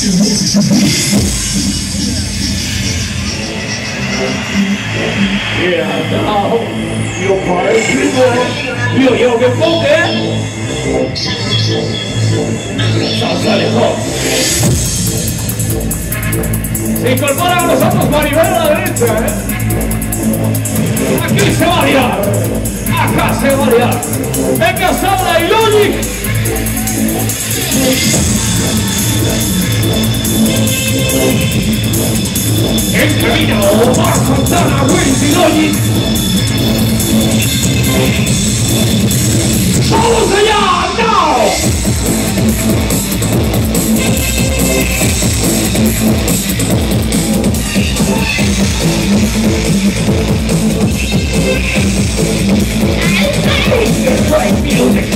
Yeah, now your party people, yo, que ponte. Salsa de hot. Se incorpora a nosotros Maribel a la derecha, Aquí se va a liar. Acá se va a liar. Venga, Sandra y Logic. En camino, Omar Santana, Wills y Logic. ¡Vamos allá! ¡No! Great music!